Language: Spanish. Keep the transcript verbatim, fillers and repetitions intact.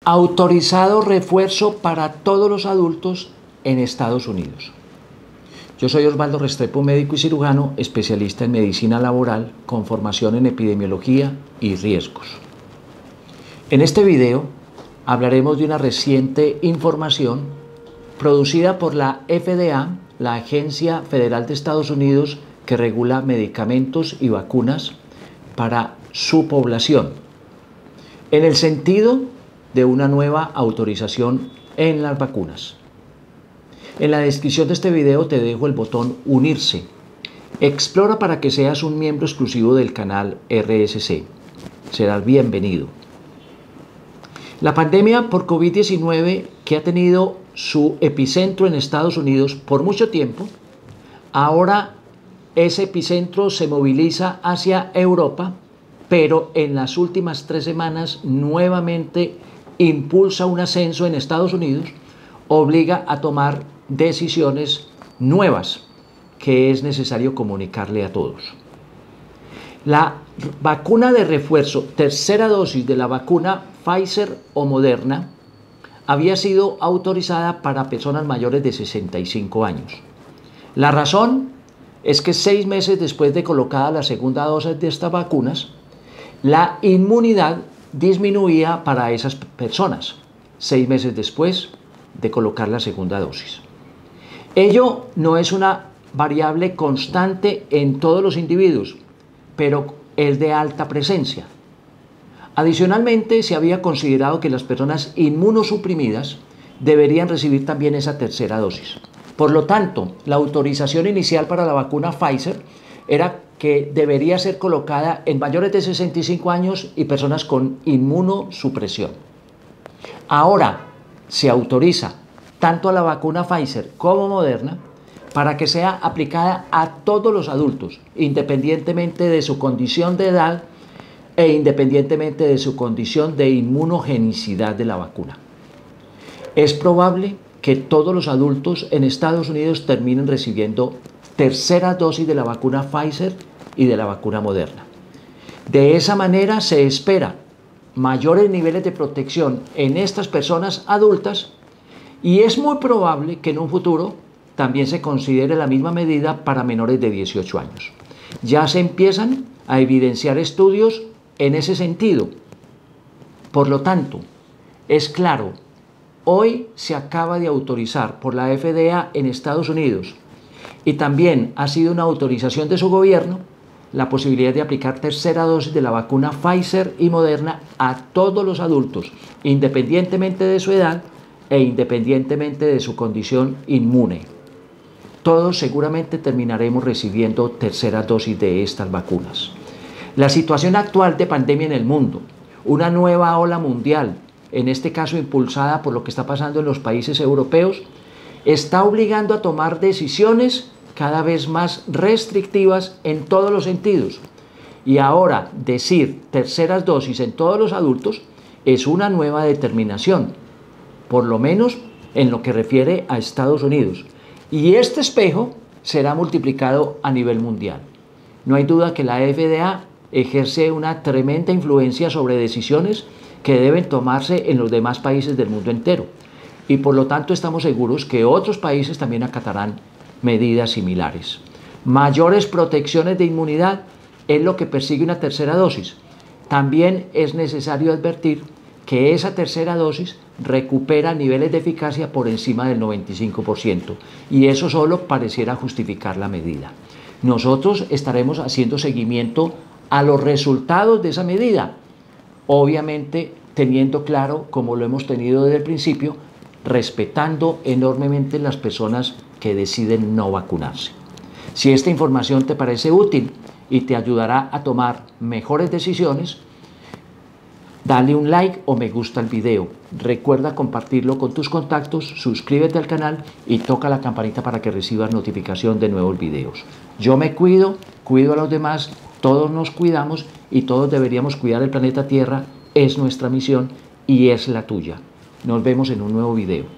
Autorizado refuerzo para todos los adultos en Estados Unidos. Yo soy Osvaldo Restrepo, médico y cirujano, especialista en medicina laboral con formación en epidemiología y riesgos. En este video hablaremos de una reciente información producida por la F D A, la Agencia Federal de Estados Unidos que regula medicamentos y vacunas para su población, en el sentido de una nueva autorización en las vacunas. En la descripción de este video te dejo el botón unirse. Explora para que seas un miembro exclusivo del canal R S C. Serás bienvenido. La pandemia por COVID diecinueve, que ha tenido su epicentro en Estados Unidos por mucho tiempo, ahora ese epicentro se moviliza hacia Europa, pero en las últimas tres semanas nuevamente impulsa un ascenso en Estados Unidos, obliga a tomar decisiones nuevas que es necesario comunicarle a todos. La vacuna de refuerzo, tercera dosis de la vacuna Pfizer o Moderna, había sido autorizada para personas mayores de sesenta y cinco años. La razón es que seis meses después de colocada la segunda dosis de estas vacunas, la inmunidad disminuía para esas personas, seis meses después de colocar la segunda dosis. Ello no es una variable constante en todos los individuos, pero es de alta presencia. Adicionalmente, se había considerado que las personas inmunosuprimidas deberían recibir también esa tercera dosis. Por lo tanto, la autorización inicial para la vacuna Pfizer era que debería ser colocada en mayores de sesenta y cinco años y personas con inmunosupresión. Ahora se autoriza tanto a la vacuna Pfizer como Moderna para que sea aplicada a todos los adultos, independientemente de su condición de edad e independientemente de su condición de inmunogenicidad de la vacuna. Es probable que todos los adultos en Estados Unidos terminen recibiendo tercera dosis de la vacuna Pfizer y de la vacuna Moderna. De esa manera se espera mayores niveles de protección en estas personas adultas y es muy probable que en un futuro también se considere la misma medida para menores de dieciocho años. Ya se empiezan a evidenciar estudios en ese sentido. Por lo tanto, es claro, hoy se acaba de autorizar por la F D A en Estados Unidos y también ha sido una autorización de su gobierno la posibilidad de aplicar tercera dosis de la vacuna Pfizer y Moderna a todos los adultos, independientemente de su edad e independientemente de su condición inmune. Todos seguramente terminaremos recibiendo tercera dosis de estas vacunas. La situación actual de pandemia en el mundo, una nueva ola mundial, en este caso impulsada por lo que está pasando en los países europeos, está obligando a tomar decisiones cada vez más restrictivas en todos los sentidos. Y ahora decir terceras dosis en todos los adultos es una nueva determinación, por lo menos en lo que refiere a Estados Unidos. Y este espejo será multiplicado a nivel mundial. No hay duda que la F D A ejerce una tremenda influencia sobre decisiones que deben tomarse en los demás países del mundo entero. Y por lo tanto estamos seguros que otros países también acatarán medidas similares. Mayores protecciones de inmunidad es lo que persigue una tercera dosis. También es necesario advertir que esa tercera dosis recupera niveles de eficacia por encima del noventa y cinco por ciento y eso solo pareciera justificar la medida. Nosotros estaremos haciendo seguimiento a los resultados de esa medida, obviamente teniendo claro, como lo hemos tenido desde el principio, respetando enormemente las personas que deciden no vacunarse. Si esta información te parece útil y te ayudará a tomar mejores decisiones, dale un like o me gusta al video. Recuerda compartirlo con tus contactos, suscríbete al canal y toca la campanita para que recibas notificación de nuevos videos. Yo me cuido, cuido a los demás, todos nos cuidamos y todos deberíamos cuidar el planeta Tierra. Es nuestra misión y es la tuya. Nos vemos en un nuevo video.